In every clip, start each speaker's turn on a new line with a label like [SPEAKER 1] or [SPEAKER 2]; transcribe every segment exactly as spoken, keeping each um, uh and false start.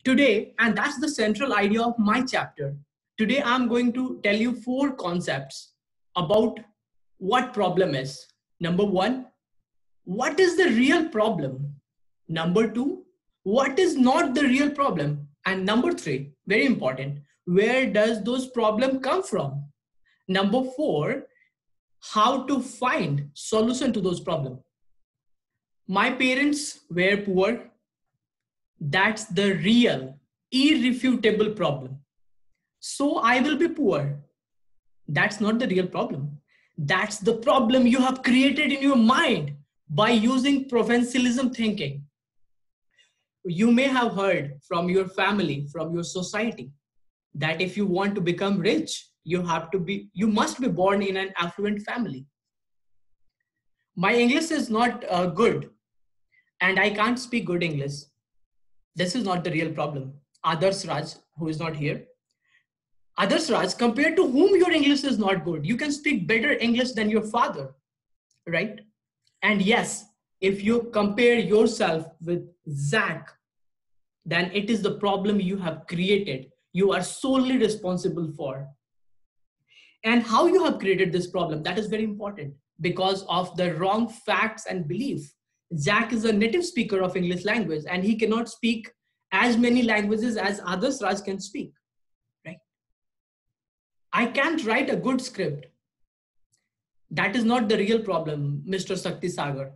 [SPEAKER 1] Today, and that's the central idea of my chapter. Today, I'm going to tell you four concepts about what problem is. Number one, what is the real problem? Number two, what is not the real problem? And number three, very important, where does those problem come from? Number four, how to find solution to those problems. My parents were poor. That's the real, irrefutable problem. So I will be poor. That's not the real problem. That's the problem you have created in your mind by using provincialism thinking. You may have heard from your family, from your society, that if you want to become rich, you have to be, you must be born in an affluent family. My English is not uh, good, and I can't speak good English. This is not the real problem. Adarsh Raj, who is not here, Adarsh Raj, compared to whom your English is not good, you can speak better English than your father, right? And yes, if you compare yourself with Zach, then it is the problem you have created. You are solely responsible for. And how you have created this problem, that is very important because of the wrong facts and belief. Zach is a native speaker of English language and he cannot speak as many languages as Adarsh Raj can speak, right? I can't write a good script. That is not the real problem, Mister Sakti Sagar.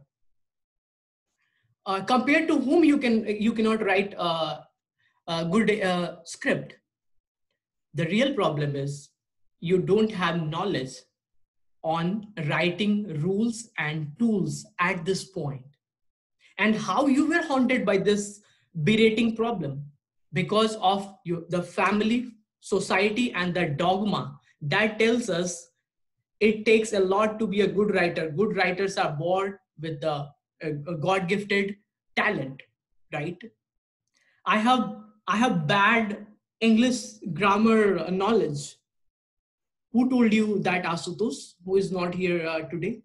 [SPEAKER 1] Uh, compared to whom you can you cannot write a, a good uh, script. The real problem is you don't have knowledge on writing rules and tools at this point. And how you were haunted by this berating problem because of you, the family, society, and the dogma that tells us it takes a lot to be a good writer. Good writers are born with the uh, God-gifted talent, right? I have I have bad English grammar knowledge. Who told you that, Asutosh, who is not here uh, today?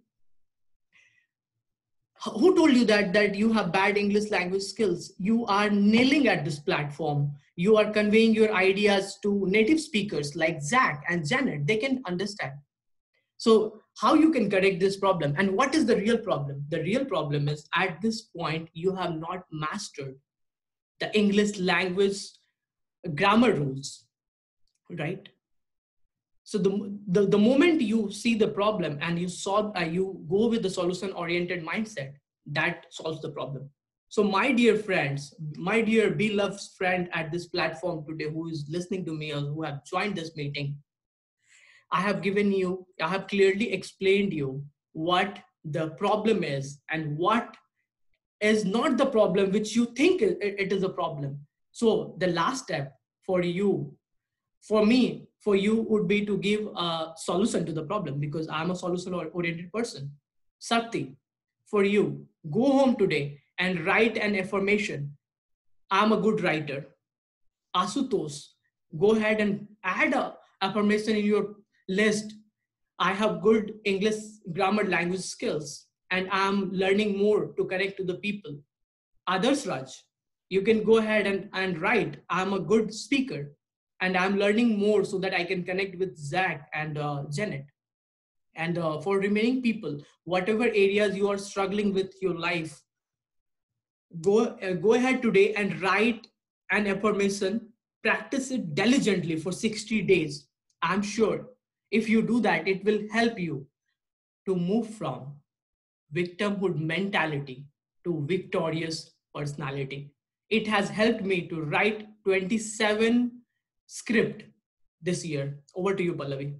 [SPEAKER 1] Who told you that, that you have bad English language skills? You are nailing at this platform. You are conveying your ideas to native speakers like Zach and Janet. They can understand. So how you can correct this problem? And what is the real problem? The real problem is at this point, you have not mastered the English language grammar rules, right? So the, the, the moment you see the problem and you solve, uh, you go with the solution oriented mindset, that solves the problem. So my dear friends, my dear beloved friend at this platform today who is listening to me or who have joined this meeting, I have given you, I have clearly explained you what the problem is and what is not the problem which you think it is a problem. So the last step for you, for me, for you would be to give a solution to the problem because I'm a solution oriented person. Sakti, for you, go home today and write an affirmation. I'm a good writer. Asutosh, go ahead and add a affirmation in your list. I have good English grammar language skills and I'm learning more to connect to the people. Adarsh Raj, you can go ahead and, and write, I'm a good speaker and I'm learning more so that I can connect with Zach and uh, Janet. And uh, for remaining people, whatever areas you are struggling with your life, go, uh, go ahead today and write an affirmation, practice it diligently for sixty days. I'm sure if you do that, it will help you to move from victimhood mentality to victorious personality. It has helped me to write twenty-seven script this year. Over to you, Pallavi.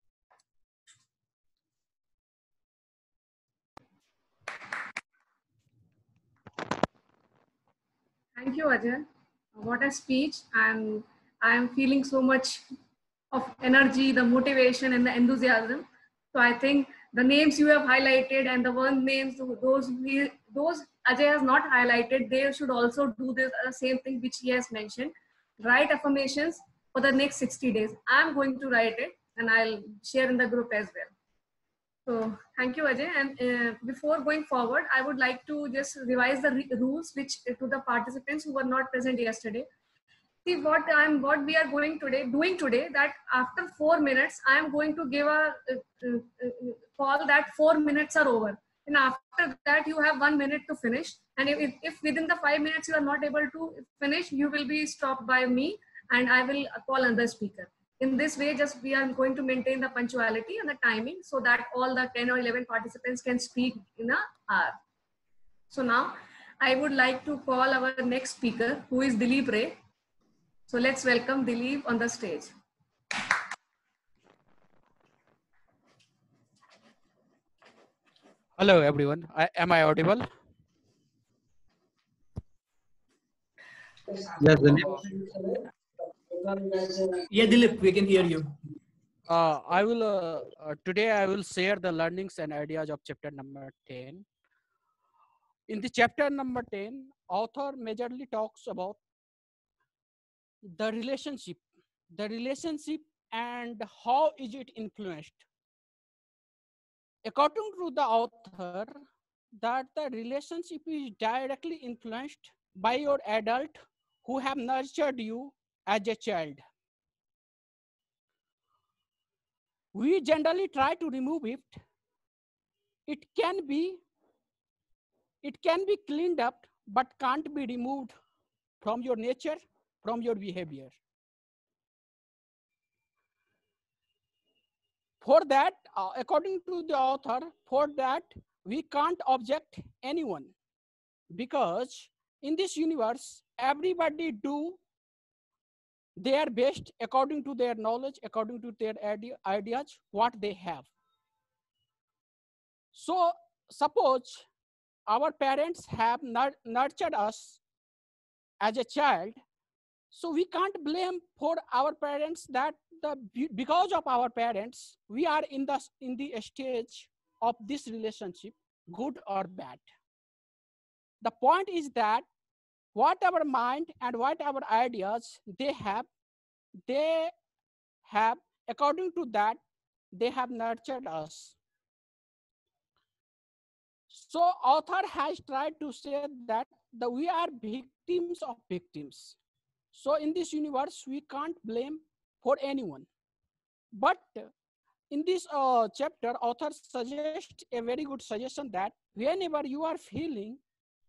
[SPEAKER 2] Thank you, Ajay. What a speech. And I'm feeling so much of energy, the motivation and the enthusiasm. So I think the names you have highlighted and the one names, those, those Ajay has not highlighted, they should also do this uh, same thing which he has mentioned. Write affirmations for the next sixty days. I'm going to write it and I'll share in the group as well. So thank you, Ajay. And uh, before going forward, I would like to just revise the rules which uh, to the participants who were not present yesterday. see what I'm, what we are going today, doing today, that after four minutes, I am going to give a uh, uh, call that four minutes are over. And after that, you have one minute to finish. And if, if within the five minutes you are not able to finish, you will be stopped by me and I will call another speaker. In this way, just we are going to maintain the punctuality and the timing so that all the ten or eleven participants can speak in a hour. So now I would like to call our next speaker, who is Dilip Ray. So let's welcome Dilip on the stage.
[SPEAKER 3] Hello everyone. I, am I audible?
[SPEAKER 4] Yes, Dilip.
[SPEAKER 1] Yeah, Dilip, we can hear you.
[SPEAKER 3] Uh, I will uh, uh, today I will share the learnings and ideas of chapter number ten. In the chapter number ten, author majorly talks about the relationship, the relationship and how is it influenced. According to the author, that the relationship is directly influenced by your adult who have nurtured you as a child. We generally try to remove it. It can be, it can be cleaned up, but can't be removed from your nature, from your behavior. For that, uh, according to the author, for that, we can't object anyone, because in this universe, everybody do their best according to their knowledge, according to their ideas, what they have. So suppose our parents have nurtured us as a child, so we can't blame for our parents that the because of our parents we are in the in the stage of this relationship, good or bad. The point is that what our mind and what our ideas they have, they have according to that they have nurtured us. So author has tried to say that the, we are victims of victims. So in this universe, we can't blame for anyone. But in this uh, chapter, author suggests a very good suggestion that whenever you are feeling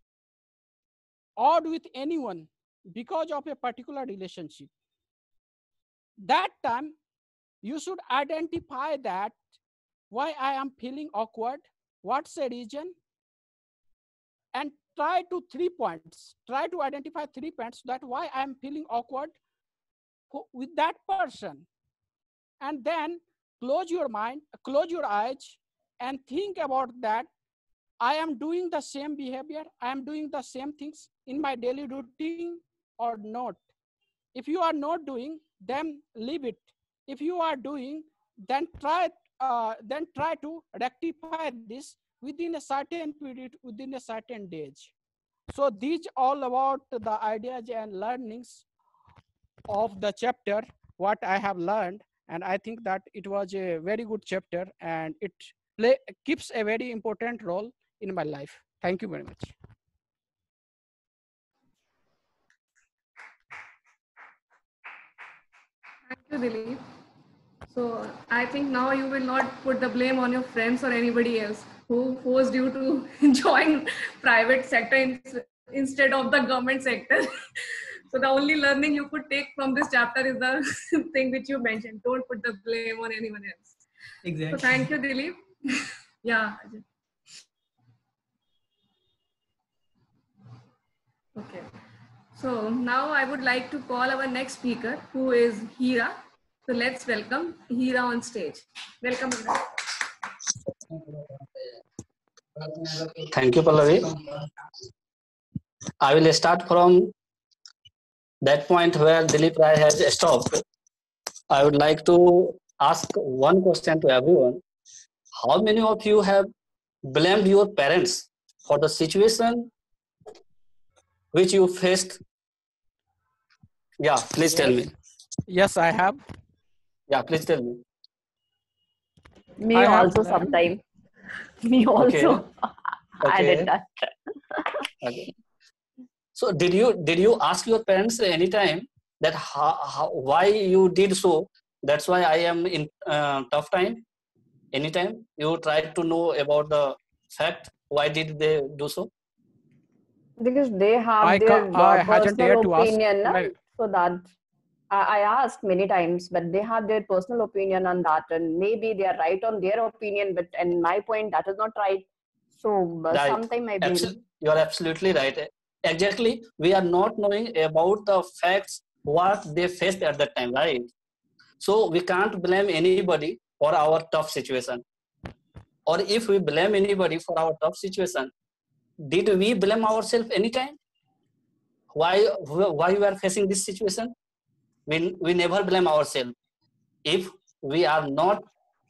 [SPEAKER 3] odd with anyone because of a particular relationship, that time you should identify that why I am feeling awkward, what's the reason, and try to three points, try to identify three points that why I'm feeling awkward with that person. And then close your mind, close your eyes and think about that. I am doing the same behavior, I am doing the same things in my daily routine or not. If you are not doing, then leave it. If you are doing, then try, uh, then try to rectify this within a certain period, within a certain days. So these all about the ideas and learnings of the chapter, what I have learned. And I think that it was a very good chapter and it play, keeps a very important role in my life. Thank you very much.
[SPEAKER 2] Thank you, Dilip. So I think now you will not put the blame on your friends or anybody else who forced you to join private sector in, instead of the government sector. So the only learning you could take from this chapter is the thing which you mentioned. Don't put the blame on anyone else.
[SPEAKER 1] Exactly.
[SPEAKER 2] So thank you, Dilip. Yeah. Okay. So now I would like to call our next speaker, who is Hira. So let's welcome Hira on stage. Welcome.
[SPEAKER 4] Thank you, Pallavi. I will start from that point where Dilip Rai has stopped. I would like to ask one question to everyone. How many of you have blamed your parents for the situation which you faced? Yeah, please tell me.
[SPEAKER 3] Yes, I have.
[SPEAKER 4] Yeah, please tell me.
[SPEAKER 5] Me
[SPEAKER 3] I
[SPEAKER 5] also sometime. Me also.
[SPEAKER 4] Okay.
[SPEAKER 5] I did that.
[SPEAKER 4] Okay. So did you did you ask your parents anytime that how, how, why you did so. That's why I am in uh, tough time. Anytime you try to know about the fact, why did they do so?
[SPEAKER 5] Because they have
[SPEAKER 3] I,
[SPEAKER 5] their
[SPEAKER 3] I
[SPEAKER 5] uh,
[SPEAKER 3] hadn't dared
[SPEAKER 5] personal
[SPEAKER 3] to ask
[SPEAKER 5] opinion, na?
[SPEAKER 3] my,
[SPEAKER 5] So that I, I asked many times, but they have their personal opinion on that, and maybe they are right on their opinion, but in my point, that is not right. So uh,
[SPEAKER 4] Right.
[SPEAKER 5] sometimes I
[SPEAKER 4] Absol-
[SPEAKER 5] blame.
[SPEAKER 4] you are absolutely right. Exactly. We are not knowing about the facts, what they faced at that time, right? So we can't blame anybody for our tough situation. Or if we blame anybody for our tough situation, did we blame ourselves anytime? Why, why we are facing this situation? We, we never blame ourselves. If we are not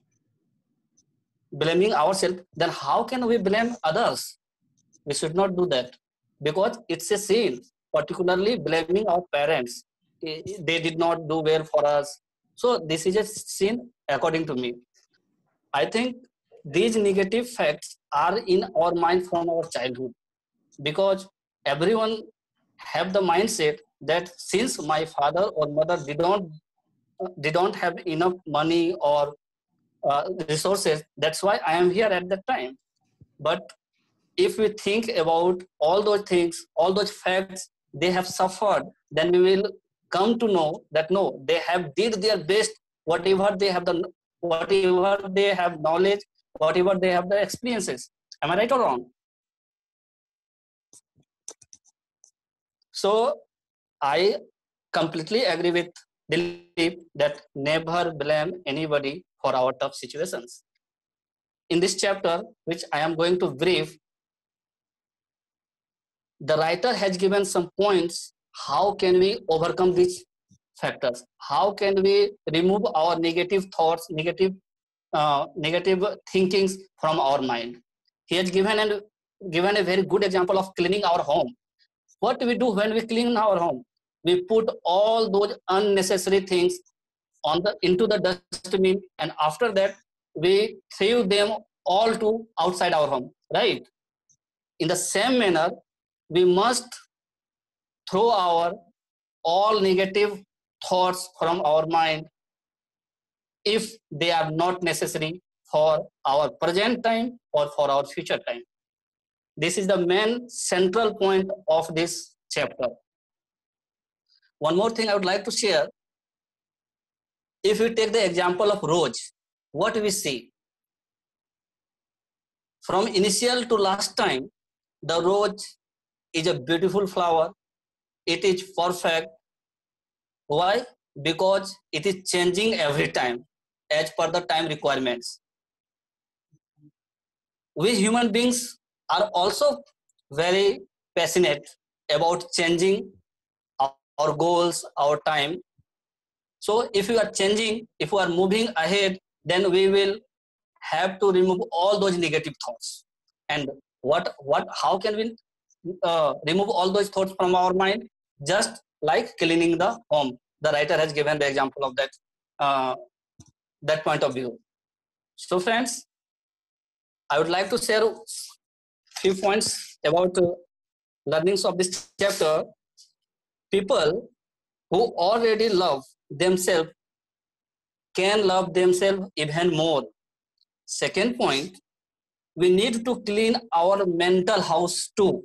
[SPEAKER 4] blaming ourselves, then how can we blame others? We should not do that, because it's a sin, particularly blaming our parents. They did not do well for us. So this is a sin according to me. I think these negative facts are in our mind from our childhood, because everyone have the mindset that since my father or mother did not they don't have enough money or uh, resources, that's why I am here at that time. But if we think about all those things, all those facts they have suffered, then we will come to know that no, they have did their best, whatever they have done, whatever they have knowledge, whatever they have the experiences. Am I right or wrong? So I completely agree with Dilip that never blame anybody for our tough situations. In this chapter, which I am going to brief, the writer has given some points. How can we overcome these factors? How can we remove our negative thoughts, negative, uh, negative thinkings from our mind? He has given an given a very good example of cleaning our home. What do we do when we clean our home? We put all those unnecessary things on the into the dustbin, and after that we throw them all to outside our home, right? In the same manner, we must throw our all negative thoughts from our mind if they are not necessary for our present time or for our future time. This is the main central point of this chapter. One more thing I would like to share. If we take the example of rose, what we see? From initial to last time, the rose is a beautiful flower. It is perfect. Why? Because it is changing every time as per the time requirements. We human beings are also very passionate about changing our goals, our time. So if we are changing, if we are moving ahead, then we will have to remove all those negative thoughts. And what, what, how can we uh, remove all those thoughts from our mind? Just like cleaning the home. The writer has given the example of that, uh, that point of view. So friends, I would like to share a few points about uh, learnings of this chapter. People who already love themselves can love themselves even more. Second point, we need to clean our mental house too.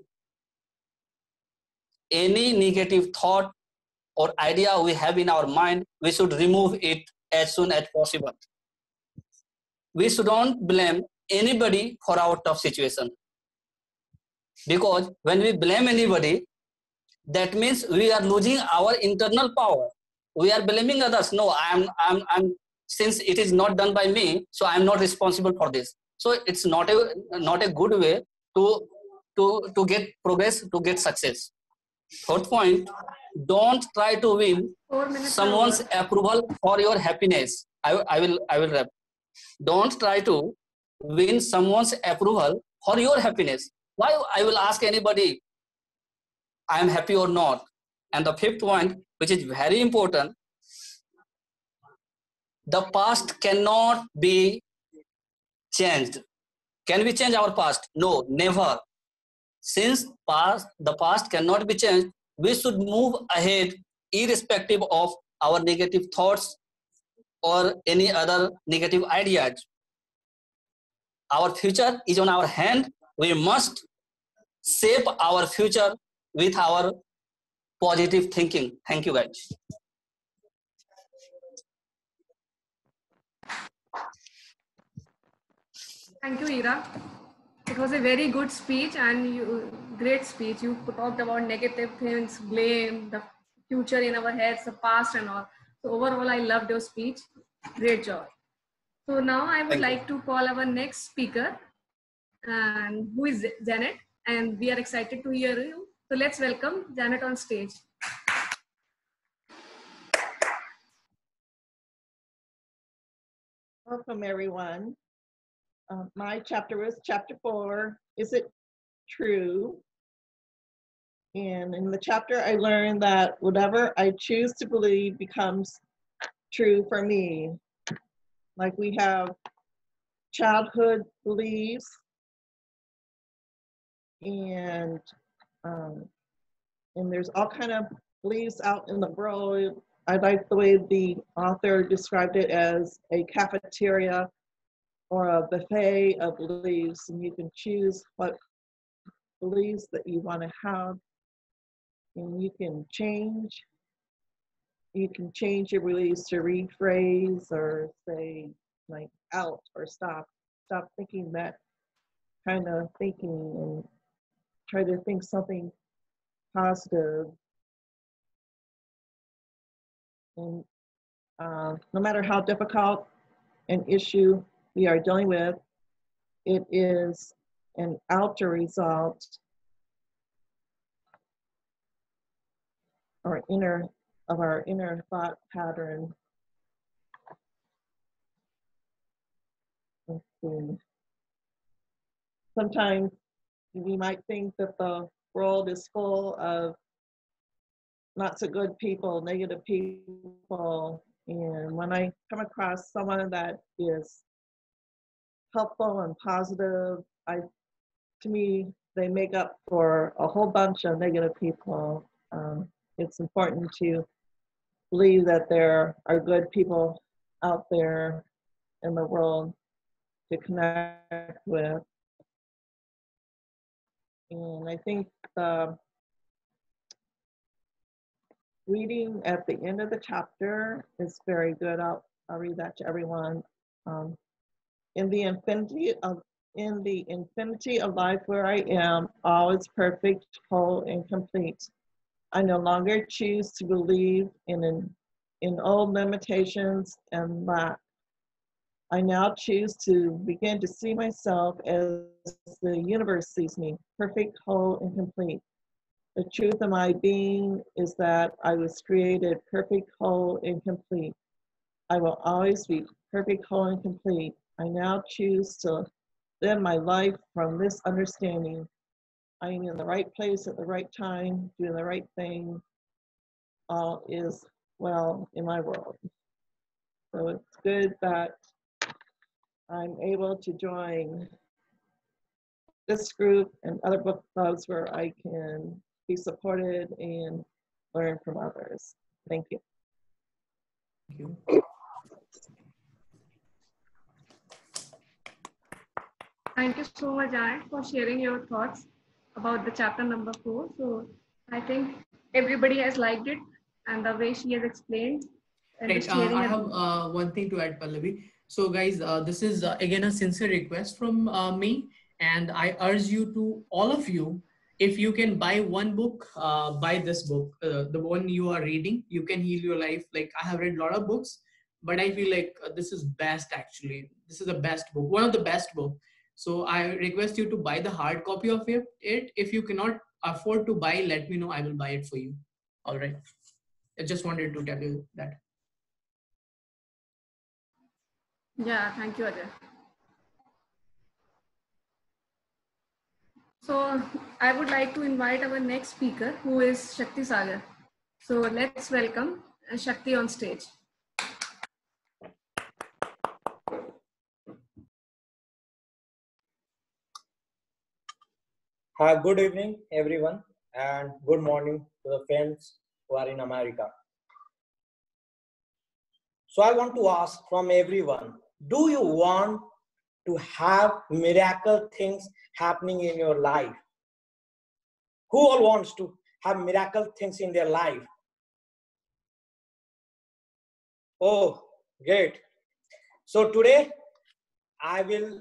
[SPEAKER 4] Any negative thought or idea we have in our mind, we should remove it as soon as possible. We shouldn't blame anybody for our tough situation. Because when we blame anybody, that means we are losing our internal power. We are blaming others. No, I'm, I'm, I'm, since it is not done by me, so I'm not responsible for this. So it's not a, not a good way to, to, to get progress, to get success. Third point, don't try to win someone's approval for your happiness. I, I will, I will rap. Don't try to win someone's approval for your happiness. Why I will ask anybody, I am happy or not? And the fifth point, which is very important, the past cannot be changed. Can we change our past? No, never. Since past, the past cannot be changed, we should move ahead irrespective of our negative thoughts or any other negative ideas. Our future is on our hand. We must shape our future with our positive thinking. Thank you, guys.
[SPEAKER 2] Thank you, Ira. It was a very good speech and you, great speech. You talked about negative things, blame, the future in our heads, the past and all. So overall, I loved your speech. Great job. So now I would
[SPEAKER 4] Thank
[SPEAKER 2] like
[SPEAKER 4] you.
[SPEAKER 2] to call our next speaker, and who is Janet, and we are excited to hear you. So let's welcome Janet on stage.
[SPEAKER 6] Welcome, everyone. Uh, my chapter is chapter four, Is It True? And in the chapter, I learned that whatever I choose to believe becomes true for me. Like we have childhood beliefs, and um, and there's all kind of beliefs out in the world. I like the way the author described it as a cafeteria or a buffet of beliefs, and you can choose what beliefs that you want to have, and you can change. You can change your beliefs to rephrase or say like out or stop. Stop thinking that kind of thinking and try to think something positive. And uh, no matter how difficult an issue we are dealing with, it is an outer result or inner of our inner thought pattern. Let's see. Sometimes we might think that the world is full of not so good people, negative people. And when I come across someone that is helpful and positive, I, to me, they make up for a whole bunch of negative people. Um, it's important to believe that there are good people out there in the world to connect with. And I think the reading at the end of the chapter is very good. I'll, I'll read that to everyone. Um, in the infinity of in the infinity of life where I am, all is perfect, whole, and complete. I no longer choose to believe in an, in old limitations and lack. I now choose to begin to see myself as the universe sees me, perfect, whole, and complete. The truth of my being is that I was created perfect, whole, and complete. I will always be perfect, whole, and complete. I now choose to live my life from this understanding. I am in the right place at the right time, doing the right thing. All is well in my world. So it's good that I'm able to join this group and other book clubs where I can be supported and learn from others. Thank you.
[SPEAKER 1] Thank you.
[SPEAKER 2] Thank you so much, Janet, for sharing your thoughts about the chapter number four. So I think everybody has liked it and the way she has explained. And
[SPEAKER 1] Right.
[SPEAKER 2] just
[SPEAKER 1] Uh,
[SPEAKER 2] sharing
[SPEAKER 1] I
[SPEAKER 2] her-
[SPEAKER 1] have uh, one thing to add, Pallavi. So guys, uh, this is uh, again a sincere request from uh, me, and I urge you to, all of you, if you can buy one book, uh, buy this book, uh, the one you are reading. You Can Heal Your Life. Like, I have read a lot of books, but I feel like uh, this is best actually. This is the best book, one of the best book. So I request you to buy the hard copy of it. It if you cannot afford to buy, let me know. I will buy it for you. All right. I just wanted to tell you that.
[SPEAKER 2] Yeah, thank you, Ajay. So I would like to invite our next speaker, who is Shakti Sagar. So let's welcome uh, Shakti on stage.
[SPEAKER 7] Hi, good evening, everyone, and good morning to the friends who are in America. So I want to ask from everyone, do you want to have miracle things happening in your life? Who all wants to have miracle things in their life? Oh, great. So today I will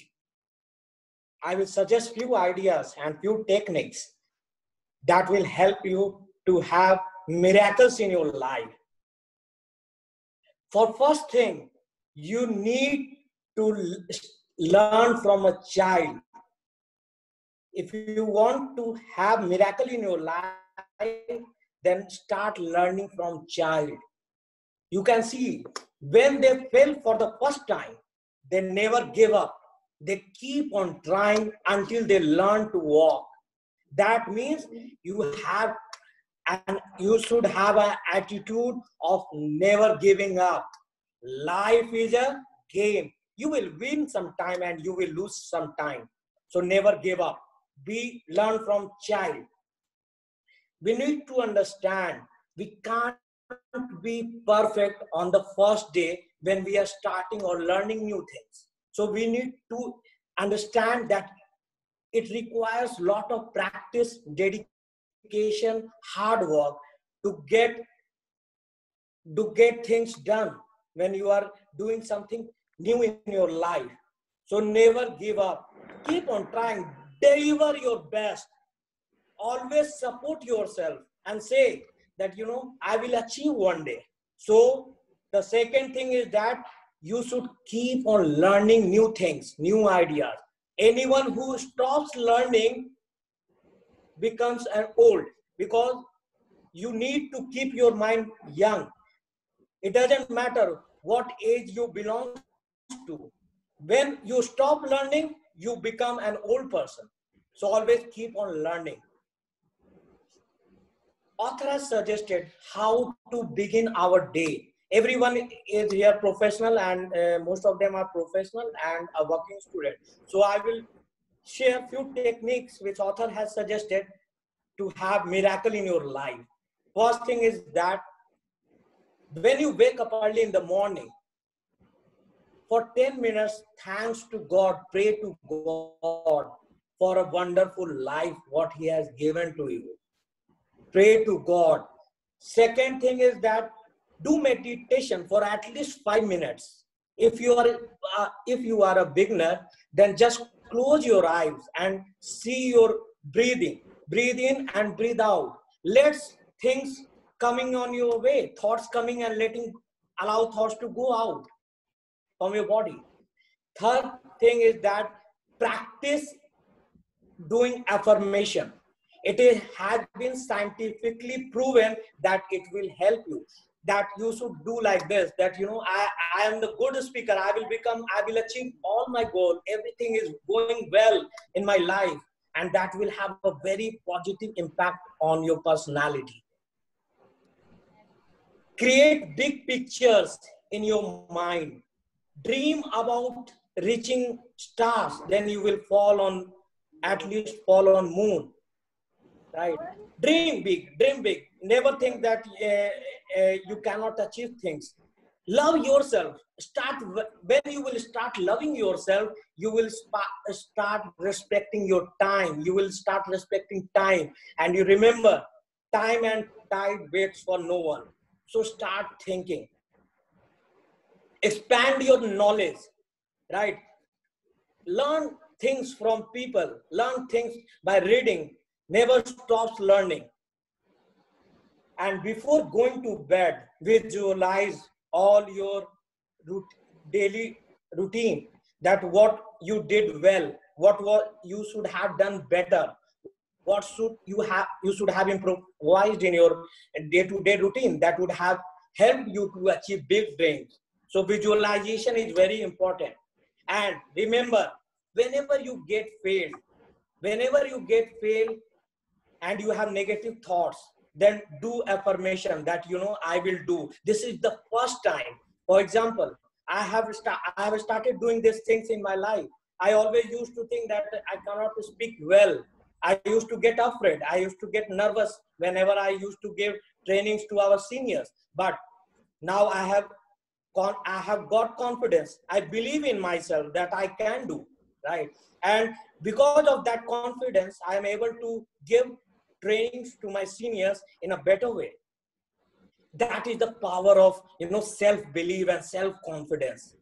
[SPEAKER 7] I will suggest few ideas and few techniques that will help you to have miracles in your life. For first thing, you need to learn from a child. If you want to have miracle in your life, then start learning from child. You can see when they fail for the first time, they never give up. They keep on trying until they learn to walk. That means you have and you should have an attitude of never giving up. Life is a game. You will win sometime and you will lose sometime. So never give up. We learn from child. We need to understand we can't be perfect on the first day when we are starting or learning new things. So we need to understand that it requires a lot of practice, dedication, hard work to get, to get things done when you are doing something new in your life. So never give up. Keep on trying. Deliver your best. Always support yourself and say that, you know, I will achieve one day. So the second thing is that you should keep on learning new things, new ideas. Anyone who stops learning becomes an old, because you need to keep your mind young. It doesn't matter what age you belong to. When you stop learning, you become an old person. So always keep on learning. Author has suggested how to begin our day. Everyone is here professional, and uh, most of them are professional and a working student. So I will share few techniques which author has suggested to have miracle in your life. First thing is that when you wake up early in the morning, for ten minutes, thanks to God, pray to God for a wonderful life, what He has given to you. Pray to God. Second thing is that do meditation for at least five minutes. If you are uh, if you are a beginner, then just close your eyes and see your breathing. Breathe in and breathe out. Let things coming on your way, thoughts coming and letting, allow thoughts to go out from your body. Third thing is that practice doing affirmation. It is, has been scientifically proven that it will help you. That you should do like this, that, you know, I, I am the good speaker, I will become, I will achieve all my goal, everything is going well in my life, and that will have a very positive impact on your personality. Create big pictures in your mind. Dream about reaching stars, then you will fall on, at least fall on moon. Right? Dream big, dream big. Never think that uh, uh, you cannot achieve things. Love yourself. Start, when you will start loving yourself, you will start respecting your time. You will start respecting time. And you remember, time and tide waits for no one. So start thinking. Expand your knowledge, right? Learn things from people. Learn things by reading. Never stops learning. And before going to bed, visualize all your daily routine, that what you did well, what what you should have done better, what should you have you should have improvised in your day-to-day routine that would have helped you to achieve big dreams. So visualization is very important. And remember, whenever you get failed, whenever you get failed, and you have negative thoughts, then do affirmation that, you know, I will do. This is the first time. For example, I have, I have started doing these things in my life. I always used to think that I cannot speak well. I used to get afraid. I used to get nervous whenever I used to give trainings to our seniors. But now I have con I have got confidence. I believe in myself that I can do, right? And because of that confidence, I am able to give trainings to my seniors in a better way. That is the power of, you know, self-belief and self-confidence.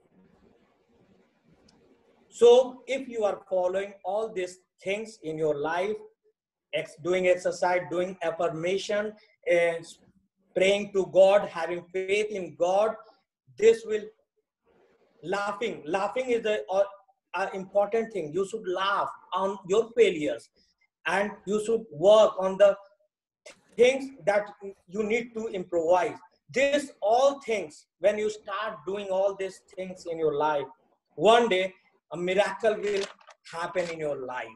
[SPEAKER 7] So if you are following all these things in your life, ex doing exercise, doing affirmation, and praying to God, having faith in God, this will, laughing, laughing is the uh, uh, important thing. You should laugh on your failures, and you should work on the things that you need to improvise. This all things, when you start doing all these things in your life, one day a miracle will happen in your life.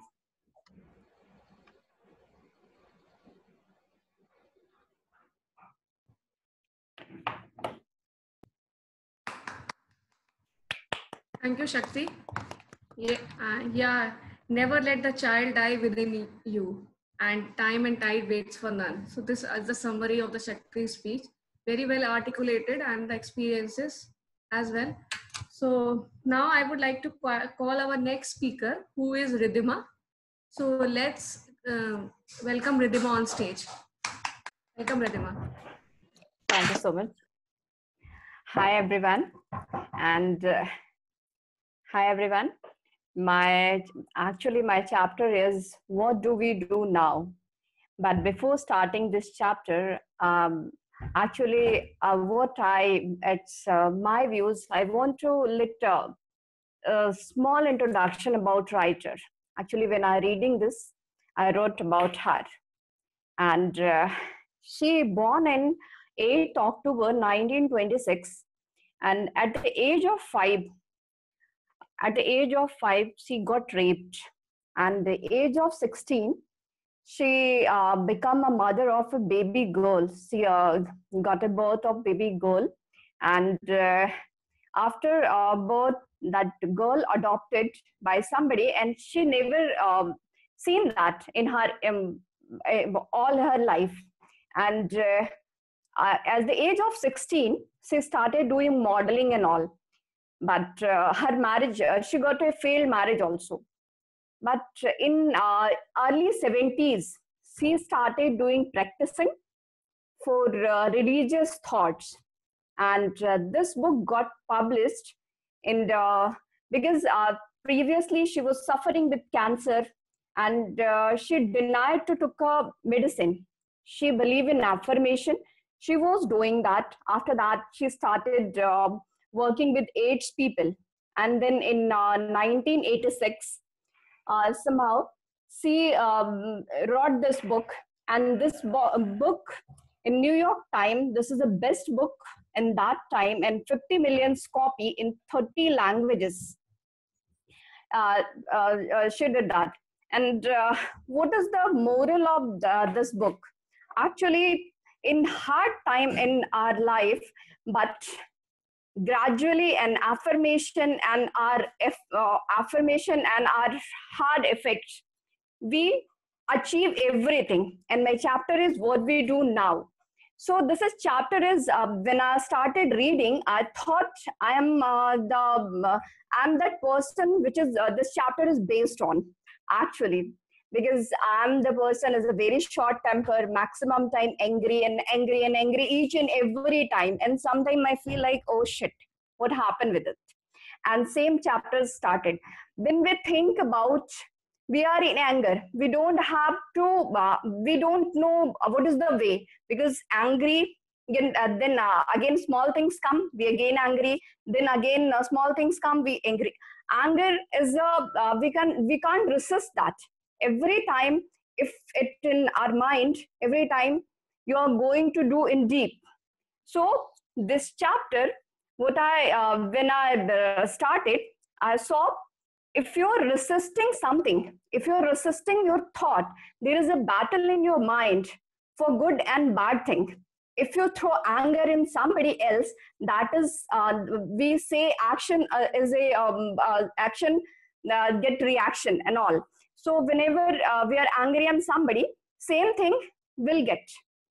[SPEAKER 2] Thank you, Shakti. Yeah, uh, yeah, never let the child die within you, and time and tide waits for none. So this is the summary of the Shakti speech. Very well articulated, and the experiences as well. So now I would like to call our next speaker, who is Ridhima. So let's uh, welcome Ridhima on stage. Welcome, Ridhima.
[SPEAKER 5] Thank you so much. Hi, everyone. And uh, hi, everyone. My actually, my chapter is what do we do now? But before starting this chapter, um, actually, uh, what I, it's uh, my views, I want to let uh, a small introduction about writer. Actually, when I reading this, I wrote about her. And uh, she born in eighth October nineteen twenty-six. And at the age of five, at the age of five, she got raped. And the age of sixteen, she uh, became a mother of a baby girl. She uh, got a birth of baby girl. And uh, after uh, birth, that girl adopted by somebody, and she never um, seen that in her um, all her life. And uh, uh, at the age of sixteen, she started doing modeling and all. But uh, her marriage, uh, she got a failed marriage also. But in uh, early seventies, she started doing practicing for uh, religious thoughts. And uh, this book got published in the, because uh, previously she was suffering with cancer, and uh, she denied to take a medicine. She believed in affirmation. She was doing that. After that, she started uh, working with AIDS people. And then in uh, nineteen eighty-six, uh, somehow she um, wrote this book. And this bo book in New York Times, this is the best book in that time, and fifty million copy in thirty languages. Uh, uh, uh, she did that. And uh, what is the moral of the, this book? Actually, in hard time in our life, but gradually an affirmation and our uh, affirmation and our hard effects, we achieve everything. And my chapter is what we do now. So this is chapter is uh, when I started reading, I thought I am uh, the uh, I'm that person which is uh, this chapter is based on, actually, because I'm the person is a very short temper, maximum time angry and angry and angry each and every time. And sometimes I feel like, oh shit, what happened with it? And same chapter started. When we think about we are in anger, we don't have to, uh, we don't know what is the way, because angry, again, uh, then uh, again small things come, we again angry, then again uh, small things come, we angry. Anger is a, uh, we, can, we can't resist that. Every time, if it in our mind, every time you are going to do in deep. So this chapter, what I, uh, when I uh, started, I saw if you're resisting something, if you're resisting your thought, there is a battle in your mind for good and bad thing. If you throw anger in somebody else, that is, uh, we say action uh, is a um, uh, action, uh, get reaction and all. So whenever uh, we are angry on somebody, same thing will get.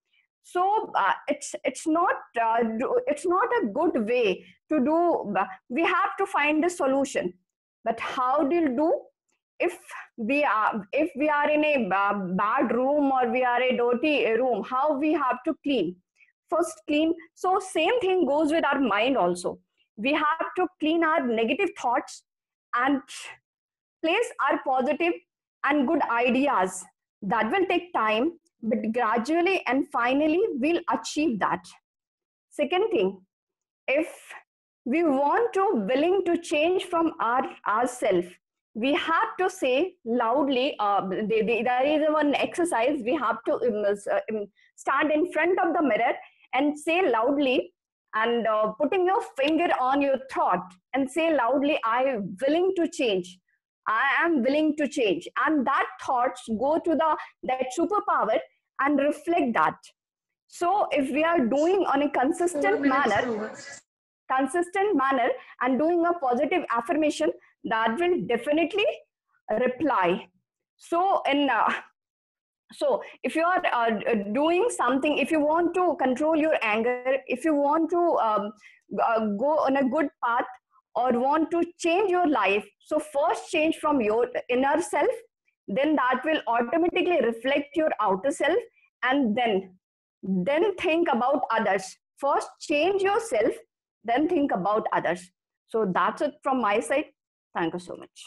[SPEAKER 5] So uh, it's it's not uh, it's not a good way to do. We have to find a solution. But how do you do? If we are if we are in a bad room or we are a dirty room, how we have to clean? First clean. So same thing goes with our mind also. We have to clean our negative thoughts and place our positive and good ideas. That will take time, but gradually and finally we'll achieve that. Second thing, if we want to willing to change from our ourselves, we have to say loudly. Uh, they, they, there is one exercise. We have to um, stand in front of the mirror and say loudly, and uh, putting your finger on your throat and say loudly, I am willing to change. I am willing to change. And that thoughts go to the that superpower and reflect that. So if we are doing on a consistent manner, consistent manner and doing a positive affirmation, that will definitely reply. So in uh, so if you are uh, doing something, if you want to control your anger, if you want to um, uh, go on a good path or want to change your life, so first change from your inner self, then that will automatically reflect your outer self, and then then think about others. First change yourself, then think about others. So that's it from my side. Thank you so much.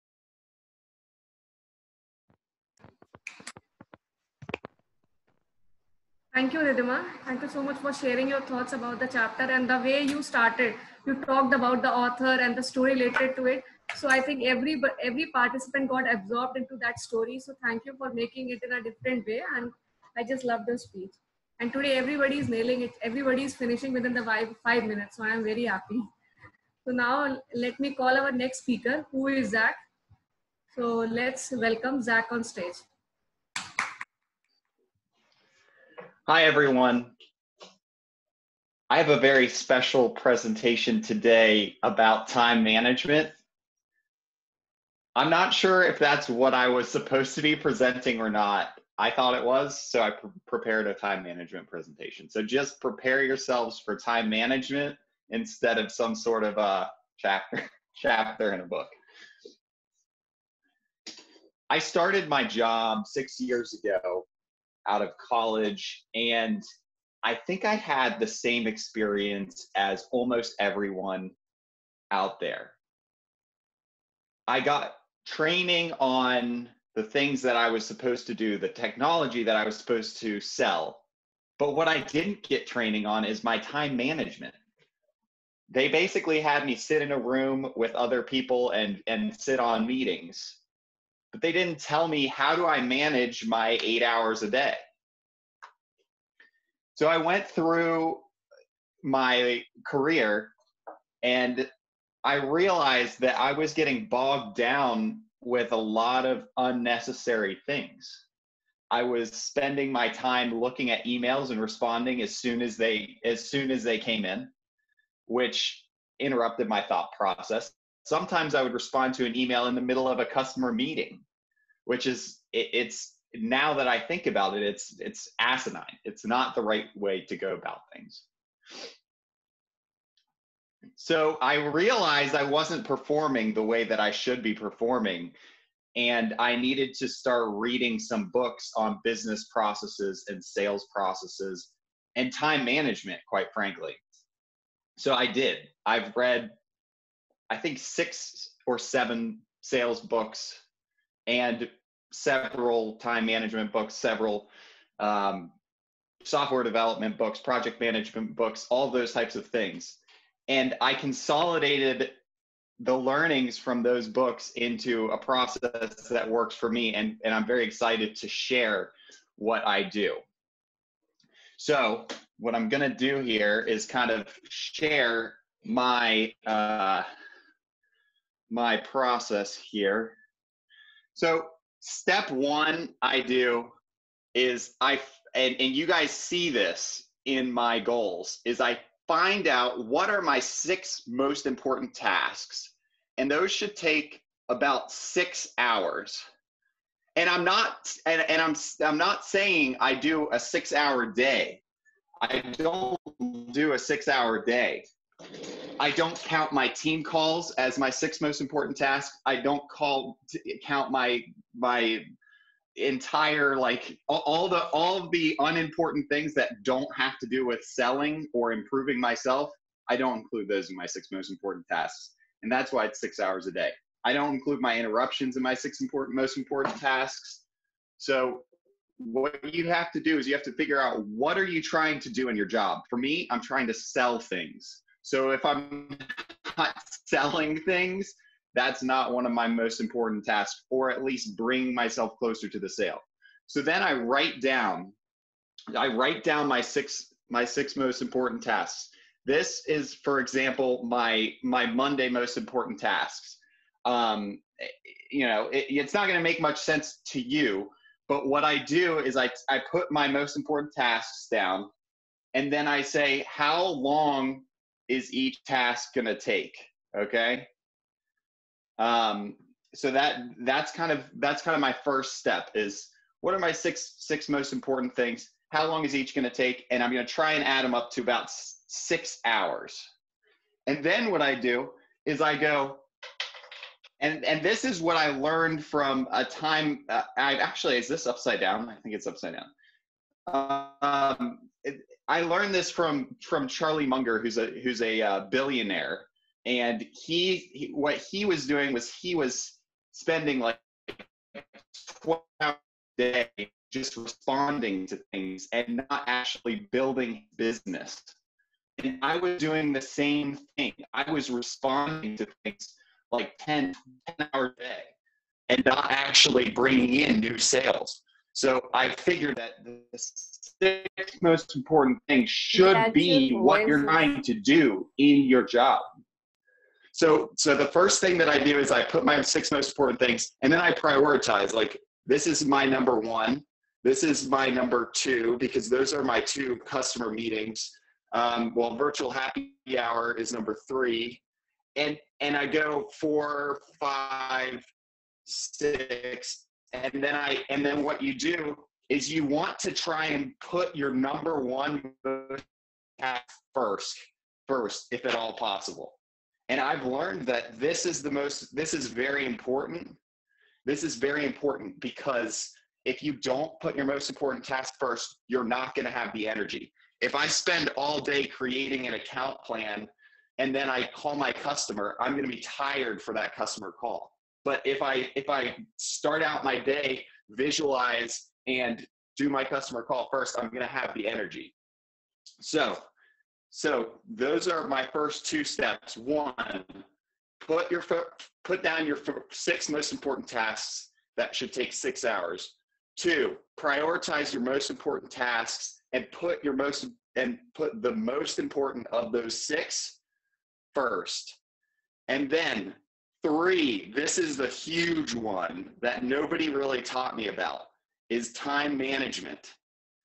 [SPEAKER 2] Thank you, Ridhima. Thank you so much for sharing your thoughts about the chapter and the way you started. You talked about the author and the story related to it. So I think every every participant got absorbed into that story. So thank you for making it in a different way. And I just loved the speech. And today everybody is nailing it. Everybody is finishing within the five, five minutes. So I am very happy. So now let me call our next speaker, who is Zach. So let's welcome Zach on stage.
[SPEAKER 8] Hi, everyone. I have a very special presentation today about time management. I'm not sure if that's what I was supposed to be presenting or not. I thought it was, so I pre prepared a time management presentation. So just prepare yourselves for time management instead of some sort of a chapter, chapter in a book. I started my job six years ago out of college, and I think I had the same experience as almost everyone out there. I got training on the things that I was supposed to do, the technology that I was supposed to sell, but what I didn't get training on is my time management. They basically had me sit in a room with other people and, and sit on meetings, but they didn't tell me how do I manage my eight hours a day. So I went through my career and I realized that I was getting bogged down with a lot of unnecessary things. I was spending my time looking at emails and responding as soon as they as soon as they came in, which interrupted my thought process. Sometimes I would respond to an email in the middle of a customer meeting, which is it, it's now that I think about it, it's it's asinine. It's not the right way to go about things. So I realized I wasn't performing the way that I should be performing, and I needed to start reading some books on business processes and sales processes and time management, quite frankly. So I did. I've read, I think, six or seven sales books and several time management books, several um, software development books, project management books, all those types of things. And I consolidated the learnings from those books into a process that works for me. And, and I'm very excited to share what I do. So what I'm going to do here is kind of share my, uh, my process here. So step one I do is I, and, and you guys see this in my goals, is I find out what are my six most important tasks. And those should take about six hours. And I'm not, and, and I'm, I'm not saying I do a six hour day. I don't do a six hour day. I don't count my team calls as my six most important tasks. I don't call count my my entire like all, all the all of the unimportant things that don't have to do with selling or improving myself. I don't include those in my six most important tasks, and that's why it's six hours a day. I don't include my interruptions in my six important most important tasks. So what you have to do is you have to figure out, what are you trying to do in your job? For me, I'm trying to sell things. So if I'm not selling things, that's not one of my most important tasks, or at least bring myself closer to the sale. So then I write down, I write down my six, my six most important tasks. This is, for example, my, my Monday most important tasks. Um, you know, it, it's not going to make much sense to you, but what I do is I, I put my most important tasks down, and then I say, how long is each task going to take? Okay. Um, so that, that's kind of, that's kind of my first step is, what are my six, six most important things? How long is each going to take? And I'm going to try and add them up to about six hours. And then what I do is I go, and, and this is what I learned from a time, uh, I actually, is this upside down? I think it's upside down. Um, it, I learned this from, from Charlie Munger, who's a, who's a uh, billionaire. And he, he, what he was doing was he was spending like twelve hours a day just responding to things and not actually building business. And I was doing the same thing. I was responding to things like ten, ten hours a day and not actually bringing in new sales. So I figured that the six most important things should
[SPEAKER 5] That's
[SPEAKER 8] be what you're trying to do in your job. So, so the first thing that I do is I put my six most important things, and then I prioritize, like, this is my number one. This is my number two, because those are my two customer meetings. Um, well, virtual happy hour is number three. And, and I go four, five, six, and then I, and then what you do is you want to try and put your number one task first, first, if at all possible. And I've learned that this is the most, this is very important. This is very important because if you don't put your most important task first, you're not going to have the energy. If I spend all day creating an account plan and then I call my customer, I'm going to be tired for that customer call. But if I, if I start out my day, visualize and do my customer call first, I'm going to have the energy. So, So those are my first two steps. One, put your put down your six most important tasks that should take six hours. Two, prioritize your most important tasks and put your most and put the most important of those six first. And then three, this is the huge one that nobody really taught me about, is time management.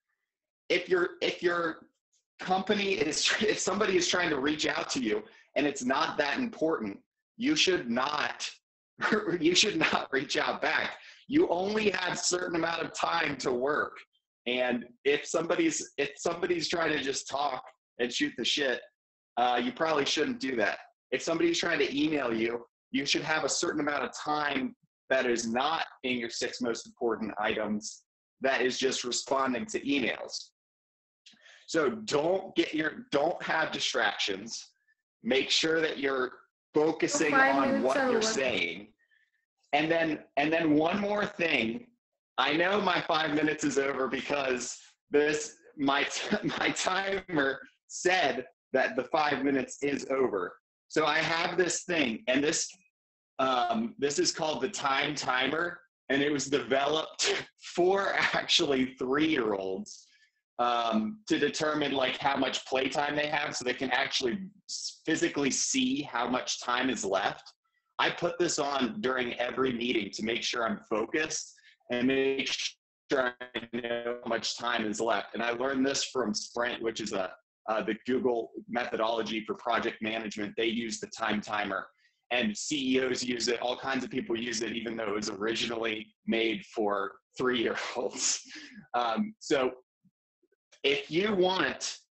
[SPEAKER 8] If you're if you're company is, if somebody is trying to reach out to you and it's not that important, you should not, you should not reach out back. You only have a certain amount of time to work. And if somebody's, if somebody's trying to just talk and shoot the shit, uh, you probably shouldn't do that. If somebody's trying to email you, you should have a certain amount of time that is not in your six most important items, that is just responding to emails. So don't get your, don't have distractions. Make sure that you're focusing on what you're saying. And then, and then one more thing. I know my five minutes is over because this, my, my timer said that the five minutes is over. So I have this thing, and this, um, this is called the time timer, and it was developed for actually three-year-olds. Um, to determine like how much playtime they have so they can actually physically see how much time is left. I put this on during every meeting to make sure I'm focused and make sure I know how much time is left. And I learned this from Sprint, which is a, uh, the Google methodology for project management. They use the time timer, and C E Os use it. All kinds of people use it, even though it was originally made for three-year-olds. Um, so if you want